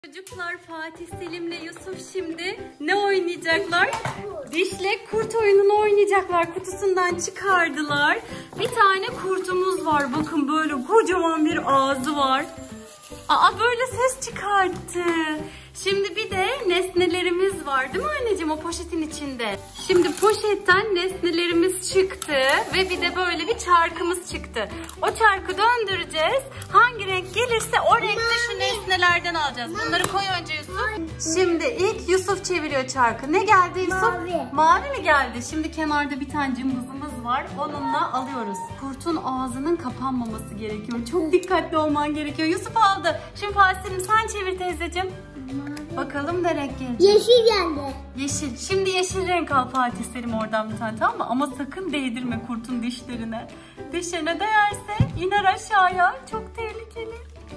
Çocuklar Fatih Selim'le Yusuf şimdi ne oynayacaklar? Dişle kurt oyununu oynayacaklar. Kutusundan çıkardılar. Bir tane kurtumuz var. Bakın böyle kocaman bir ağzı var. Aa böyle ses çıkarttı. Şimdi bir de nesnelerimiz var değil mi anneciğim o poşetin içinde? Şimdi poşetten nesnelerimiz çıktı ve bir de böyle bir çarkımız çıktı. O çarkı döndüreceğiz. Hangi renk gelirse o renkte şu nesnelerden alacağız. Bunları koy önce Yusuf. Şimdi ilk Yusuf çeviriyor çarkı. Ne geldi Yusuf? Mavi. Mavi mi geldi? Şimdi kenarda bir tane cımbızımız var. Onunla alıyoruz. Kurtun ağzının kapanmaması gerekiyor. Çok dikkatli olman gerekiyor. Yusuf aldı. Şimdi Fatih Selim sen çevir teyzeciğim. Bakalım ne renk gelecek? Yeşil geldi. Yeşil. Şimdi yeşil renk al Fatih Selim oradan bir tane, tamam mı? Ama sakın değdirme kurtun dişlerine. Dişlerine değerse iner aşağıya. Çok tehlikeli.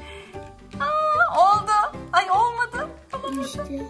Aa, oldu. Ay olmadı. Olamadın.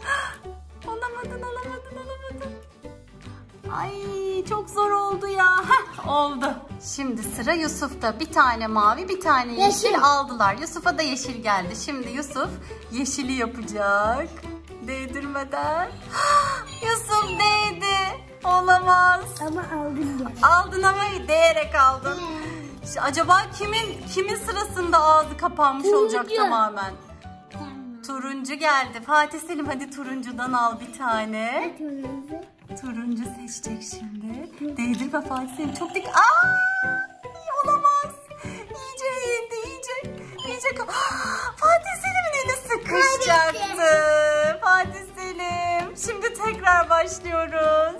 Olamadın. Ay çok zor oldu ya. Heh, oldu. Şimdi sıra Yusuf'ta. Bir tane mavi, bir tane yeşil aldılar. Yusuf'a da yeşil geldi. Şimdi Yusuf yeşili yapacak. Değdirmeden. Yusuf değdi. Olamaz. Ama aldım ya. Aldın ama değerek aldın. Acaba kimin sırasında ağzı kapanmış olacak tamamen? Turuncu geldi. Fatih Selim hadi turuncudan al bir tane. Turuncu seçecek şimdi. Değdirme Fatih Selim. Çok dik. Aa! Olamaz. İyice eğildi. İyice. Fatih Selim'in eli sıkışacaktı. Fatih Selim. Şimdi tekrar başlıyoruz.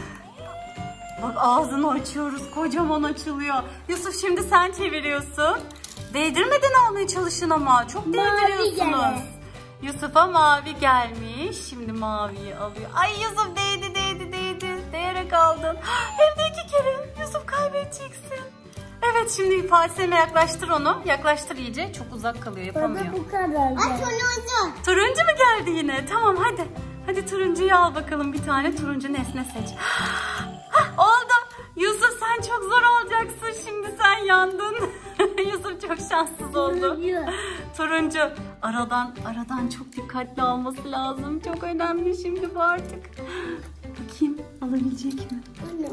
Bak ağzını açıyoruz. Kocaman açılıyor. Yusuf şimdi sen çeviriyorsun. Değdirmeden almaya çalışın ama. Çok değdiriyorsunuz. Yusuf'a mavi gelmiş. Şimdi maviyi alıyor. Ay Yusuf değdi. Değerek aldın. Hem de 2 kere. Yusuf kaybedeceksin. Evet şimdi Fatih Selim'e yaklaştır onu. Yaklaştır iyice. Çok uzak kalıyor, yapamıyor. Baba bu kadar. Turuncu. Turuncu mu geldi yine? Tamam hadi. Hadi turuncuyu al bakalım, bir tane turuncu nesne seç. Hah, oldu. Yusuf sen çok zor olacaksın. Şimdi sen yandın. Yusuf çok şanssız oldu. Turuncu. Aradan çok dikkatli alması lazım. Çok önemli şimdi bu artık. Bakayım alabilecek mi?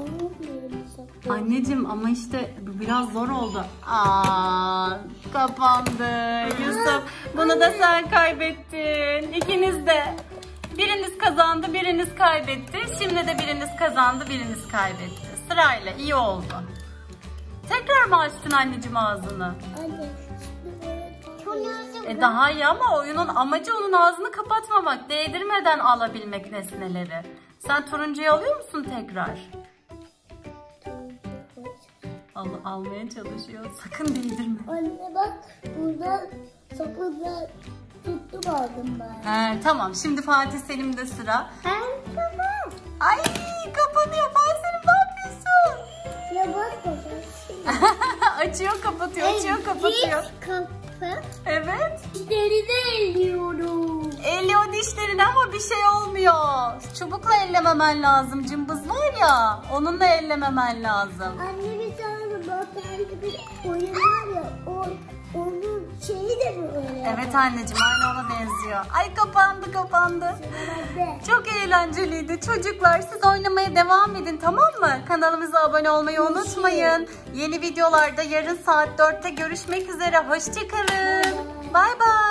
Anneciğim ama işte bu biraz zor oldu. Aa, kapandı. Yusuf bunu da sen kaybettin. İkiniz de. Biriniz kazandı, biriniz kaybetti. Şimdi de biriniz kazandı, biriniz kaybetti. Sırayla iyi oldu. Tekrar mı açtın anneciğim ağzını? Daha iyi ama oyunun amacı onun ağzını kapatmamak. Değdirmeden alabilmek nesneleri. Sen turuncuyu alıyor musun tekrar? Almaya çalışıyor. Sakın değdirme. Anne bak burada sakızlar tuttum aldım ben. Tamam şimdi Fatih Selim'de sıra. Tamam. Ay kapanıyor. Fatih Selim ne yapıyorsun? Ya bak Açıyor kapatıyor. kapı. Evet. Dişleri de elliyorum. Elliyor dişlerini ama bir şey olmuyor. Çubukla ellememen lazım. Cımbız var ya, onunla ellememen lazım. Anne bir tane batarya bir oyun var ya, onun şeyi de böyle. Evet anneciğim aynı ona benziyor. Ay kapandı. Çok eğlenceliydi. Çocuklar siz oynamaya devam edin, tamam mı? Kanalımıza abone olmayı unutmayın. Yeni videolarda yarın saat 4'te görüşmek üzere. Hoşçakalın. Bay bay.